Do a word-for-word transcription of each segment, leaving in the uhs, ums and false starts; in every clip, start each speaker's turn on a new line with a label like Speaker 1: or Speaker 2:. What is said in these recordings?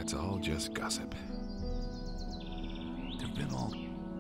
Speaker 1: That's all just gossip. There've been all...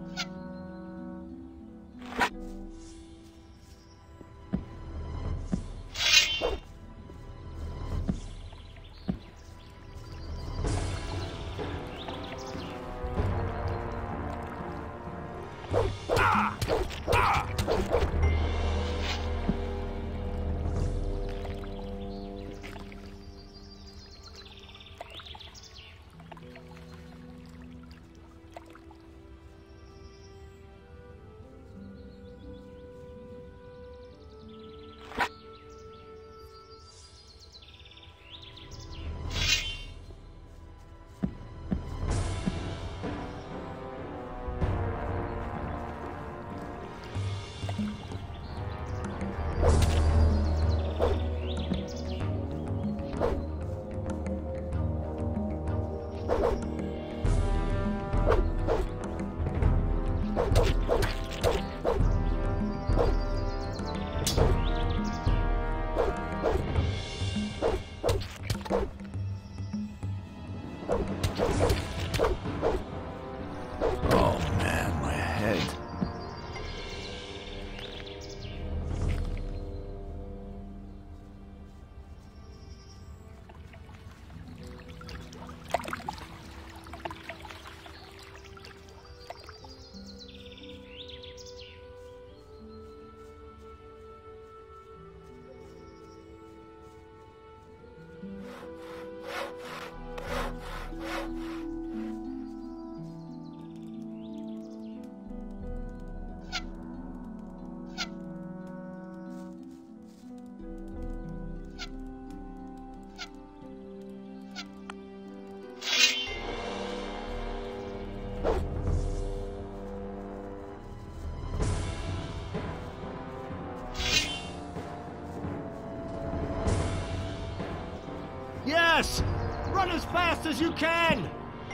Speaker 2: Yes! Run as fast as you can!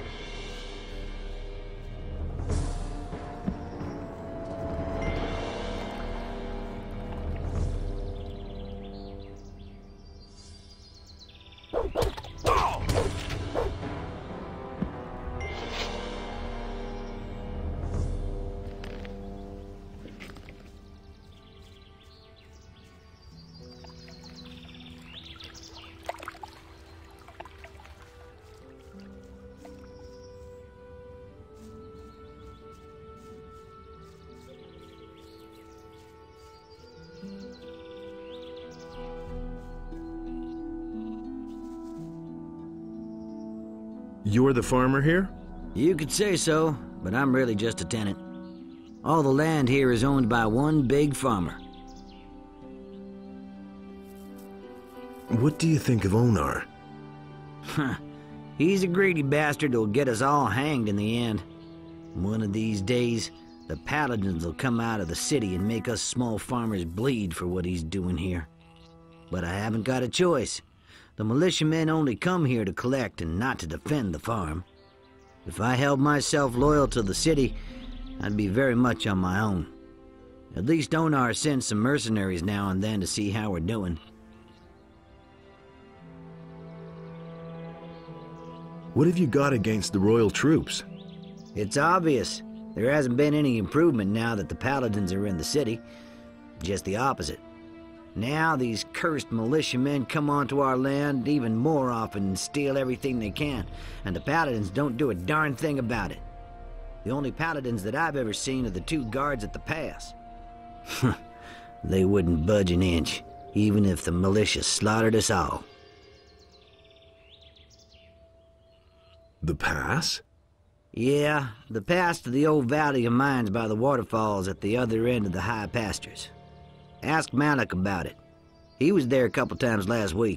Speaker 3: You're the farmer here?
Speaker 4: You could say so, but I'm really just a tenant. All the land here is owned by one big farmer.
Speaker 3: What do you think of Onar?
Speaker 4: Huh. He's a greedy bastard who'll get us all hanged in the end. One of these days, the paladins will come out of the city and make us small farmers bleed for what he's doing here. But I haven't got a choice. The militiamen only come here to collect and not to defend the farm. If I held myself loyal to the city, I'd be very much on my own. At least Onar sends some mercenaries now and then to see how we're doing.
Speaker 3: What have you got against the royal troops?
Speaker 4: It's obvious. There hasn't been any improvement now that the paladins are in the city. Just the opposite. Now these cursed militiamen come onto our land even more often and steal everything they can, and the paladins don't do a darn thing about it. The only paladins that I've ever seen are the two guards at the pass. They wouldn't budge an inch, even if the militia slaughtered us all.
Speaker 3: The pass?
Speaker 4: Yeah, the pass to the old valley of mines by the waterfalls at the other end of the high pastures. Ask Malik about it. He was there a couple times last week.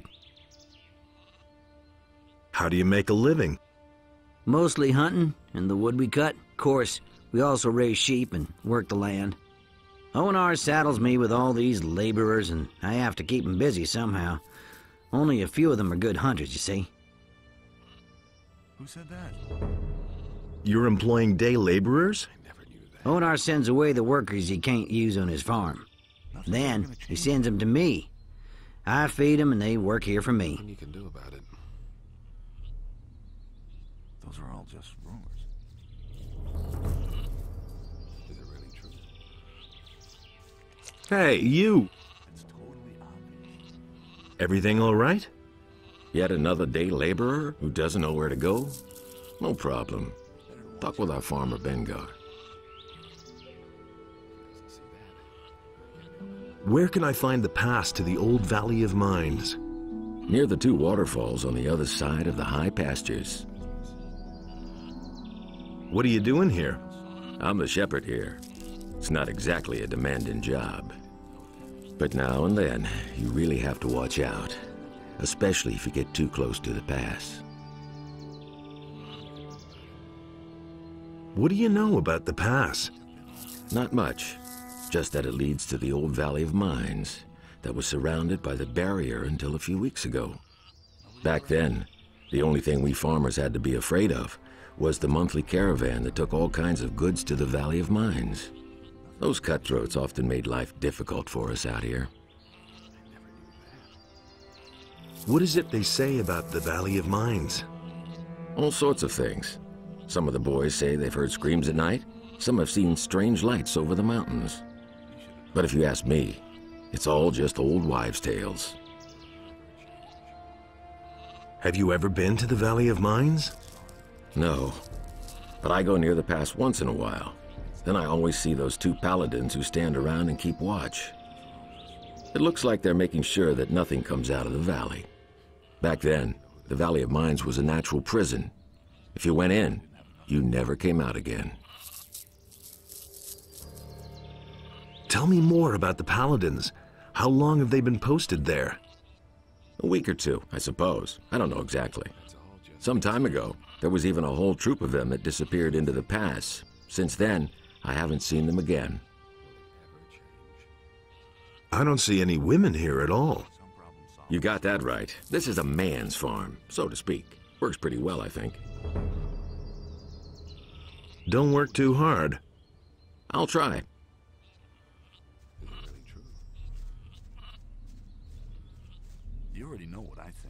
Speaker 3: How do you make a living?
Speaker 4: Mostly hunting and the wood we cut. Of course, we also raise sheep and work the land. Onar saddles me with all these laborers, and I have to keep them busy somehow. Only a few of them are good hunters, you see.
Speaker 1: Who said that?
Speaker 3: You're employing day laborers?
Speaker 1: I never knew that.
Speaker 4: Onar sends away the workers he can't use on his farm.
Speaker 1: Nothing's
Speaker 4: Then,
Speaker 1: gonna
Speaker 4: he
Speaker 1: change.
Speaker 4: sends them to me. I feed them and they work here for me.
Speaker 1: Nothing you can do about it. Those are all just rumors. Is it really true?
Speaker 3: Hey, you!
Speaker 1: It's totally obvious.
Speaker 3: Everything all right?
Speaker 5: Yet another day laborer who doesn't know where to go? No problem. Talk with our farmer Bengar.
Speaker 3: Where can I find the pass to the old Valley of Mines?
Speaker 5: Near the two waterfalls on the other side of the high pastures.
Speaker 3: What are you doing here?
Speaker 5: I'm the shepherd here. It's not exactly a demanding job. But now and then, you really have to watch out. Especially if you get too close to the pass.
Speaker 3: What do you know about the pass?
Speaker 5: Not much. Just that it leads to the old Valley of Mines that was surrounded by the barrier until a few weeks ago. Back then, the only thing we farmers had to be afraid of was the monthly caravan that took all kinds of goods to the Valley of Mines. Those cutthroats often made life difficult for us out here.
Speaker 3: What is it they say about the Valley of Mines?
Speaker 5: All sorts of things. Some of the boys say they've heard screams at night. Some have seen strange lights over the mountains. But if you ask me, it's all just old wives' tales.
Speaker 3: Have you ever been to the Valley of Mines?
Speaker 5: No, but I go near the pass once in a while. Then I always see those two paladins who stand around and keep watch. It looks like they're making sure that nothing comes out of the valley. Back then, the Valley of Mines was a natural prison. If you went in, you never came out again.
Speaker 3: Tell me more about the Paladins. How long have they been posted there?
Speaker 5: A week or two, I suppose. I don't know exactly. Some time ago, there was even a whole troop of them that disappeared into the pass. Since then, I haven't seen them again.
Speaker 3: I don't see any women here at all.
Speaker 5: You got that right. This is a man's farm, so to speak. Works pretty well, I think.
Speaker 3: Don't work too hard.
Speaker 5: I'll try.
Speaker 1: Is it really true? You already know what I think.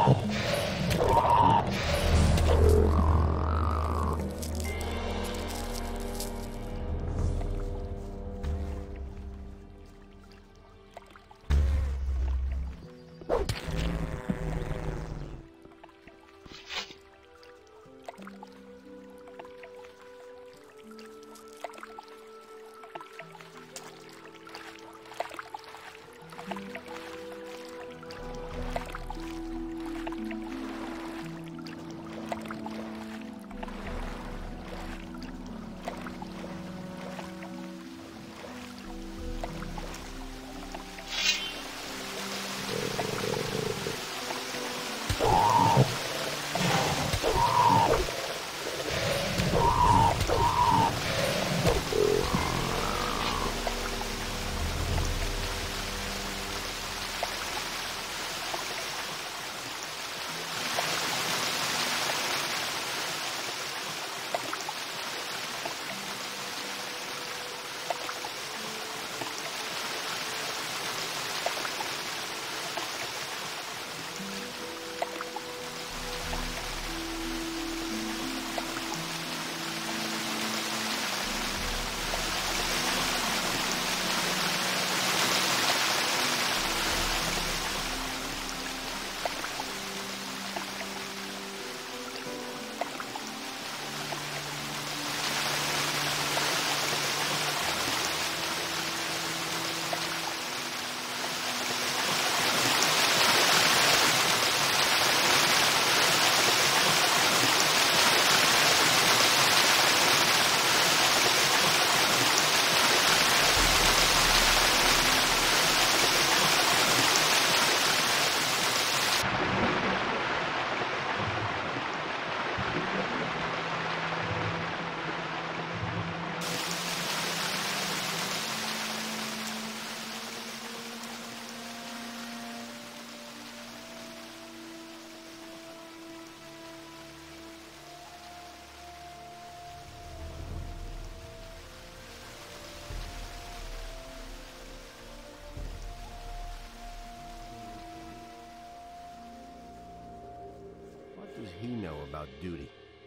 Speaker 6: What does he know about duty?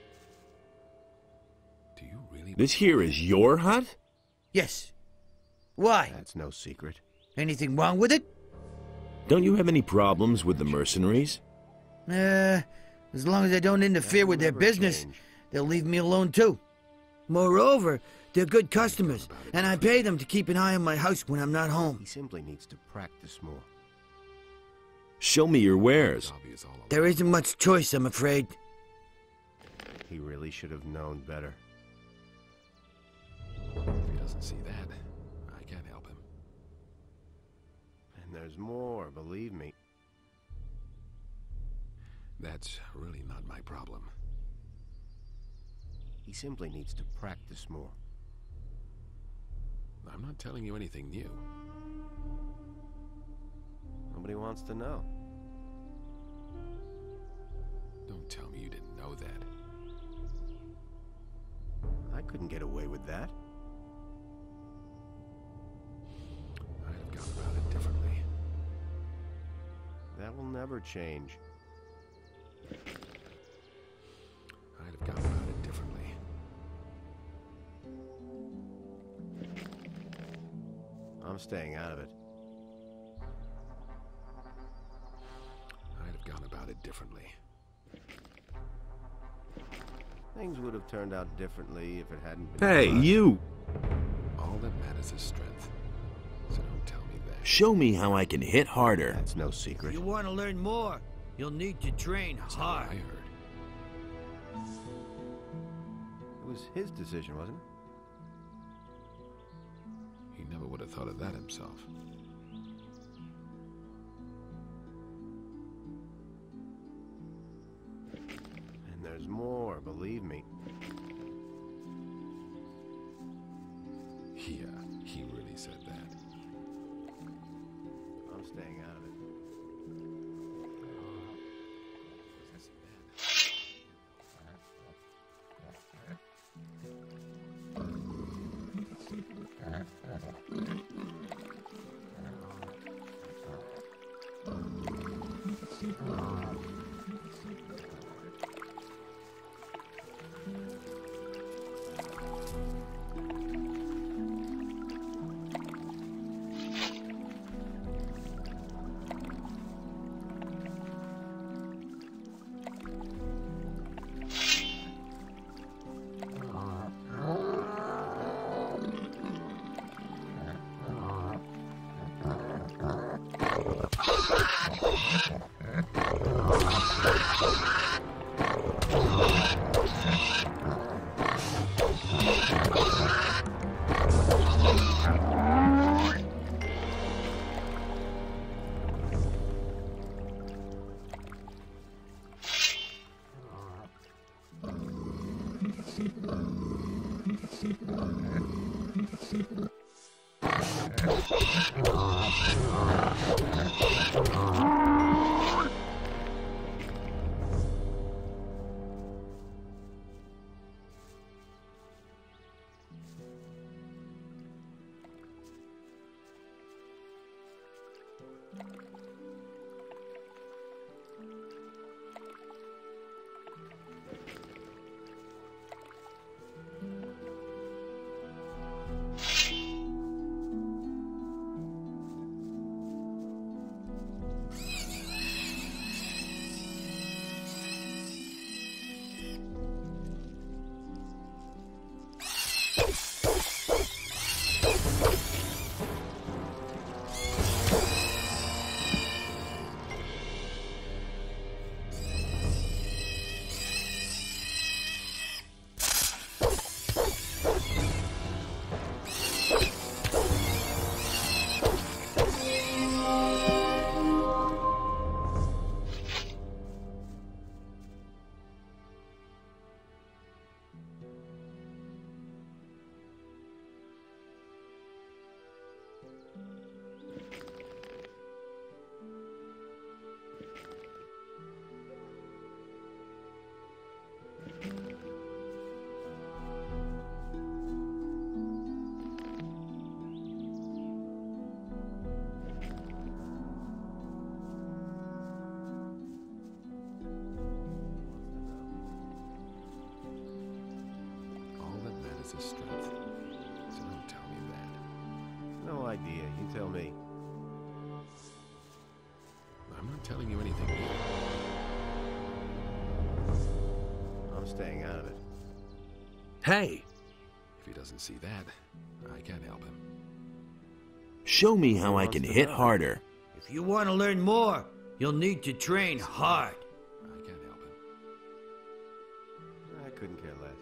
Speaker 1: Do you really?
Speaker 3: This here is your hut?
Speaker 7: Yes. Why?
Speaker 6: That's no secret.
Speaker 7: Anything wrong with it?
Speaker 3: Don't you have any problems with the mercenaries?
Speaker 7: Uh, as long as I don't interfere with their
Speaker 6: Never
Speaker 7: business,
Speaker 6: change.
Speaker 7: they'll leave me alone too. Moreover, they're good customers, and I pay them to keep an eye on my house when I'm not
Speaker 6: He
Speaker 7: home.
Speaker 6: simply needs to practice more.
Speaker 3: Show me your wares.
Speaker 1: Obvious all along.
Speaker 7: There isn't much choice, I'm afraid.
Speaker 6: He really should have known better.
Speaker 1: If he doesn't see that, I can't help him.
Speaker 6: And there's more, believe me.
Speaker 1: That's really not my problem.
Speaker 6: He simply needs to practice more.
Speaker 1: I'm not telling you anything new.
Speaker 6: Nobody wants to know.
Speaker 1: Don't tell me you didn't know that.
Speaker 6: I couldn't get away with that.
Speaker 1: I'd have gone about it differently.
Speaker 6: That will never change.
Speaker 1: I'd have gone about it differently.
Speaker 6: I'm staying out of it.
Speaker 1: I'd have gone about it differently.
Speaker 6: Things would have turned out differently if it hadn't been
Speaker 3: Hey,
Speaker 6: for us.
Speaker 3: you!
Speaker 1: All that matters is strength. So don't tell me that.
Speaker 3: Show me how I can hit harder.
Speaker 6: That's no
Speaker 7: If
Speaker 6: secret.
Speaker 7: you want to learn more, you'll need to train
Speaker 1: That's not what
Speaker 7: hard.
Speaker 1: I heard.
Speaker 6: It was his decision, wasn't it?
Speaker 1: He never would have thought of that himself.
Speaker 6: And there's more, believe me.
Speaker 1: Yeah, he really said that.
Speaker 6: I'm staying out of it.
Speaker 1: His strength. So don't tell me that.
Speaker 6: No idea. You tell me.
Speaker 1: I'm not telling you anything new.
Speaker 6: I'm staying out of it.
Speaker 3: Hey,
Speaker 1: If he doesn't see that, I can't help him.
Speaker 8: Show me how I can hit harder.
Speaker 7: If you want to learn more, you'll need to train hard.
Speaker 1: I can't help him.
Speaker 6: I couldn't care less.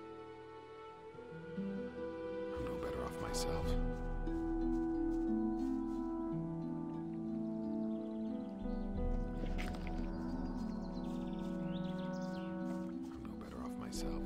Speaker 1: I'm no better off myself. I'm no better off myself.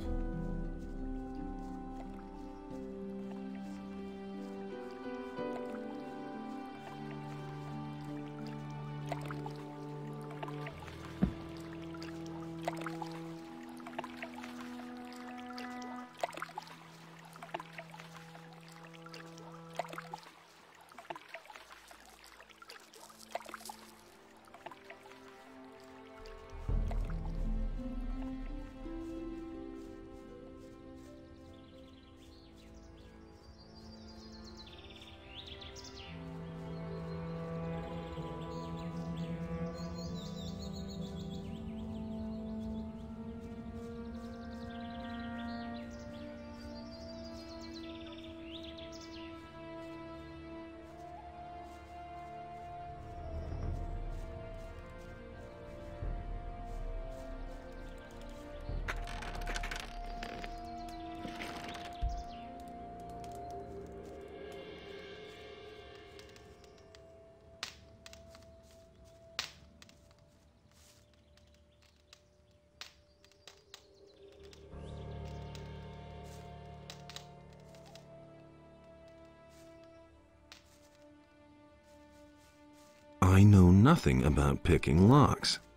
Speaker 3: I know nothing about picking locks.